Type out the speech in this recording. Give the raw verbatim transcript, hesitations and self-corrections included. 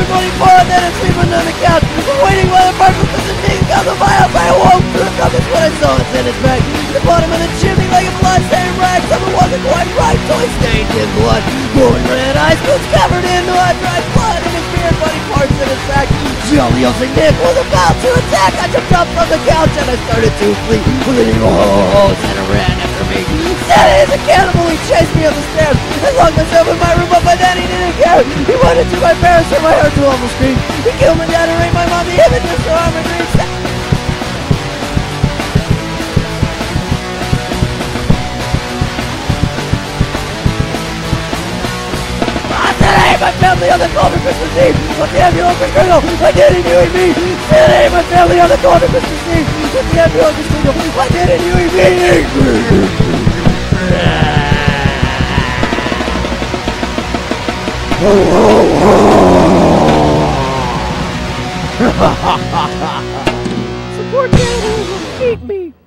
twenty-four and then asleep under the couch. Waiting while the park was things out the miles. I awoke to the compass when I saw it in his bag. The bottom of the chimney like a blood-stained rag. Someone wasn't quite right, so he stained in blood. Glowing red eyes, boots covered in blood. Dried blood in his beard, bloody parts in his sack. Jolly old Saint Nick was about to attack. I jumped up from the couch and I started to flee. With a oh, Santa ran after me. Santa is a cannibal, he chased me up the stairs. I locked myself in my room, but my daddy didn't care. He went into my parents, turned my heart to almost scream. He killed my dad and raped my mom. The images are on my dreams. My family on the cold of Christmas Eve. What the ambulance was criminal? Why didn't you eat me? Say my family on the cold of Christmas Eve. What the ambulance was criminal? Why didn't you eat me? Support Cannibal, eat me.